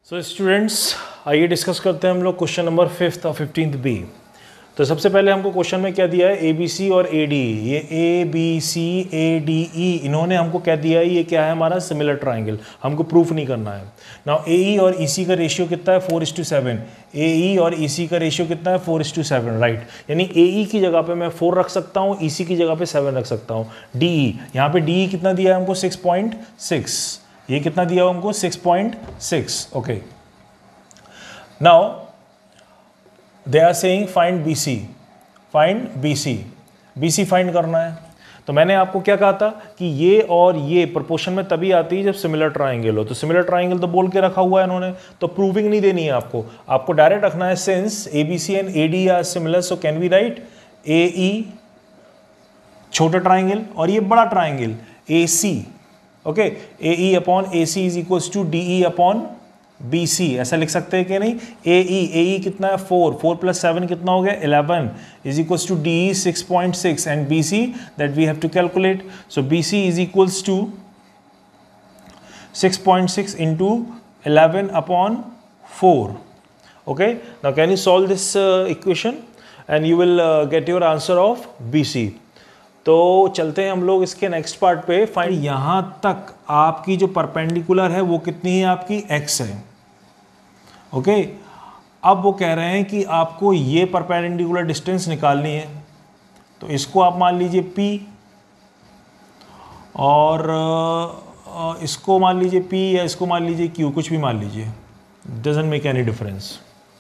So students, आइए discuss करते हैं हम लोग क्वेश्चन नंबर 5th और 15th बी। तो सबसे पहले हमको क्वेश्चन में क्या दिया है, ए बी सी और ए डी। ये ए B C A D E इन्होंने हमको क्या दिया है, ये क्या है हमारा सिमिलर ट्राइंगल, हमको प्रूफ नहीं करना है। नाउ ए ई और ई सी का रेशियो कितना है 4:7। ए ई और ई सी का रेशियो कितना है 4:7, राइट। यानी ए ई की जगह पे मैं 4 रख सकता हूँ, ई सी की जगह पे 7 रख सकता हूँ। डी ई, यहाँ पे डी ई कितना दिया है हमको 6.6, ये कितना दिया हुआ हमको 6.6, okay. Now they are saying find B C, find B C, B C find करना है। तो मैंने आपको क्या कहा था कि ये और ये प्रोपोर्शन में तभी आती है जब सिमिलर ट्राइंगल हो। तो सिमिलर ट्राइंगल तो बोल के रखा हुआ है इन्होंने, तो प्रूविंग नहीं देनी है आपको, आपको डायरेक्ट रखना है since A B C and A D are similar, so can we write A E छोटा ट्राइंगल और ये बड़ा triangle A C, okay. A E upon A C is equals to D E upon B C, ऐसा लिख सकते हैं कि नहीं। ए ई कितना है 4, 4 + 7 कितना हो गया 11 is equals to D E 6.6 and B C that we have to calculate. So B C is equals to 6.6 into 11 upon 4, okay. Now can you solve this equation and you will get your answer of B C. तो चलते हैं हम लोग इसके next part पे। Find यहाँ तक आपकी जो परपेंडिकुलर है वो कितनी है, आपकी x है, ओके। अब वो कह रहे हैं कि आपको ये परपेंडिकुलर डिस्टेंस निकालनी है, तो इसको आप मान लीजिए p और इसको मान लीजिए p या इसको मान लीजिए q, कुछ भी मान लीजिए, doesn't make any difference.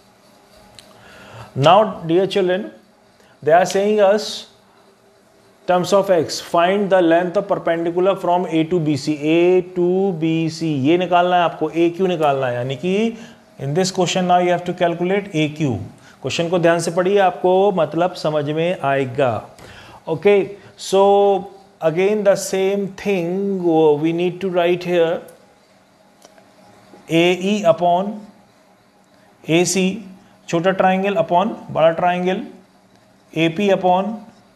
Now dear children, they are saying us terms of x find the length of perpendicular from a to bc, a to bc ये निकालना है आपको, aq निकालना है। यानी कि in this question now you have to calculate aq। Question को ध्यान से पढ़िए, आपको मतलब समझ में आएगा, okay. So again the same thing we need to write here ae upon ac छोटा ट्राइंगल अपॉन बड़ा ट्राइंगल, ap अपॉन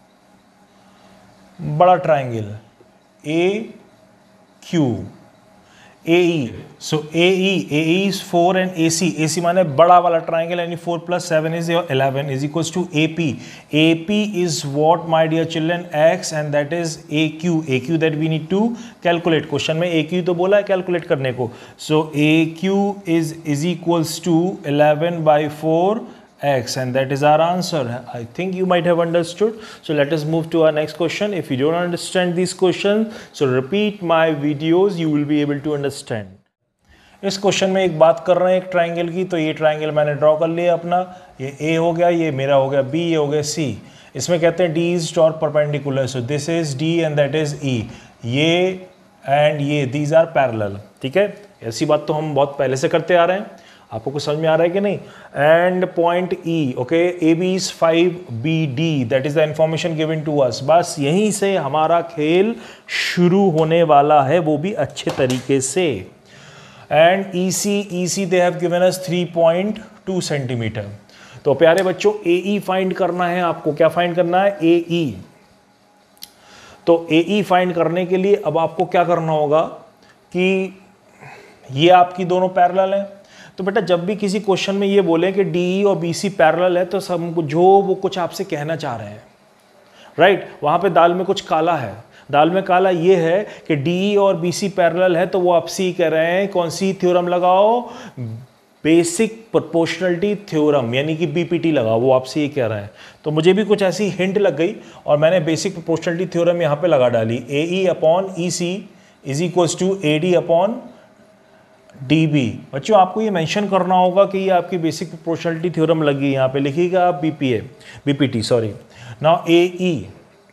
बड़ा triangle A Q A E. So A E is 4 and A C माने बड़ा वाला triangle, यानी 4 + 7 is 11 is equals to A P is what my dear children x and that is A Q that we need to calculate. Question में A Q तो बोला है calculate करने को। So A Q is equals to 11/4 x and that is our answer. I think you might have understood. So let us move to our next question. If you don't understand these questions, so repeat my videos, you will be able to understand. इस question में एक बात कर रहे हैं एक triangle की, तो ये ट्राइंगल मैंने ड्रॉ कर लिया अपना, ये A हो गया, ये मेरा हो गया B, ये हो गया C। इसमें कहते हैं D is dot perpendicular, so this is D and that is E। ये एंड ये these are parallel, ठीक है। ऐसी बात तो हम बहुत पहले से करते आ रहे हैं, आपको कुछ समझ में आ रहा है कि नहीं। And point E, okay, A B is 5BD, that is the information given to us. बस यहीं से हमारा खेल शुरू होने वाला है, वो भी अच्छे तरीके से। And E C they have given us 3.2 centimetre. तो प्यारे बच्चों, ए ई फाइंड करना है आपको। क्या फाइंड करना है, ए ई। तो ए ई फाइंड करने के लिए अब आपको क्या करना होगा कि ये आपकी दोनों पैरेलल हैं। तो बेटा जब भी किसी क्वेश्चन में ये बोले कि डी ई और बी सी पैरेलल है, तो सब जो वो कुछ आपसे कहना चाह रहे हैं, राइट। वहाँ पे दाल में कुछ काला है, दाल में काला ये है कि डी ई और बी सी पैरेलल है, तो वो आपसे कह रहे हैं कौन सी थ्योरम लगाओ, बेसिक प्रोपोर्शनलिटी थ्योरम, यानी कि बीपीटी लगाओ, वो आपसे ये कह रहे हैं। तो मुझे भी कुछ ऐसी हिंट लग गई और मैंने बेसिक प्रोपोर्शनलिटी थ्योरम यहाँ पे लगा डाली। A E upon E C is equals to A D upon D B. बच्चों आपको ये मेंशन करना होगा कि ये आपकी बेसिक प्रोपोर्शनलिटी थ्योरम लगी, यहाँ पे लिखिएगा आप BPT, sorry. Now A E,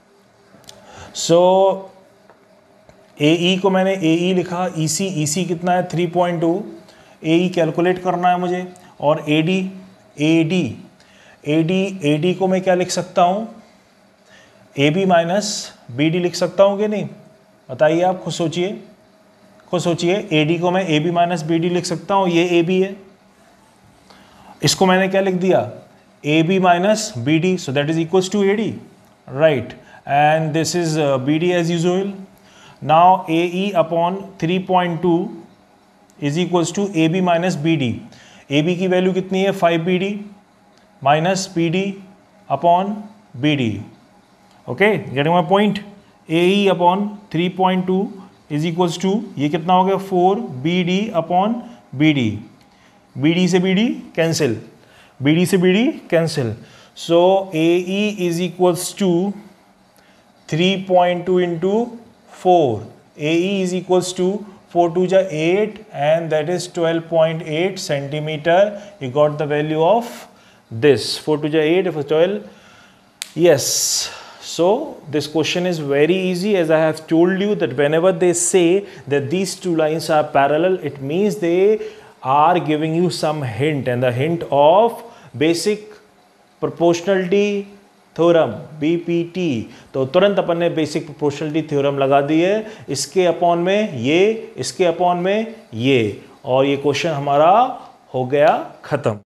so A E को मैंने ए ई लिखा, ई सी कितना है 3.2, ए ई कैलकुलेट करना है मुझे। और ए डी को मैं क्या लिख सकता हूँ, A B minus B D लिख सकता हूँ कि नहीं, बताइए आप, खुद सोचिए। ए डी को मैं A B minus B D लिख सकता हूँ, ये ए बी है, इसको मैंने क्या लिख दिया, A B minus B D, so that is equals to A D, right. And this is B D as usual. Now A E upon 3.2 is equals to A B minus B D. A B की value कितनी है 5 B D minus B D upon B D. Okay, getting my point. A E upon 3.2 is equals to ये कितना हो गया 4 B D upon B D. B D से B D cancel, B D से B D cancel. So A E is equals to 3.2 into 4, A E is equals to 4 2 जा 8 and that is 12.8 centimeter. You got the value of this 4 2 ja 8 for 12. Yes, so this question is very easy, as I have told you that whenever they say that these two lines are parallel, it means they are giving you some hint, and the hint of basic proportionality theorem BPT। तो तुरंत अपन ने basic proportionality theorem लगा दी है, इसके upon में ये, इसके upon में ये, और ये क्वेश्चन हमारा हो गया खत्म।